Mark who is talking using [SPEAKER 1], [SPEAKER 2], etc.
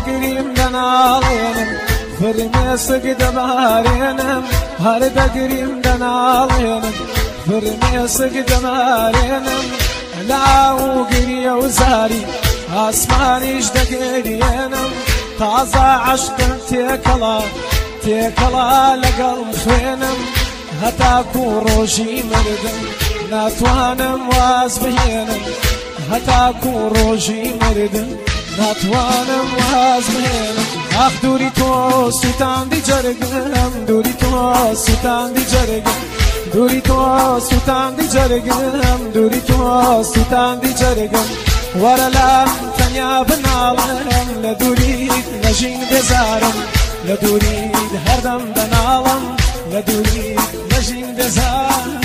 [SPEAKER 1] دەگریم دەناڵێنم فرمێسک دەبارێنم هەر دەگریم دەناڵێنم فرمێسک دەبارێنم لاو گریە و زاری ئاسمانیش دەگەرێنم تازە عەشقم تێکەڵا لەگەڵ خوێنم هەتاکو ڕۆژی مردم ناتوانم واز بهێنم هەتاکو ڕۆژی مردم ناتوانم واز بهێنم ئاخ دووری تۆ سوتاندی جەرگم دووری تۆ سوتاندی جەرگم دووری تۆ سوتاندی جەرگم دووری تۆ سوتاندی جەرگم وەرە لام تەنیا بناڵم لە دووریت نەژین بێزارم لە دووریت هەردەم دەناڵم لە دووریت نەژین بێزارم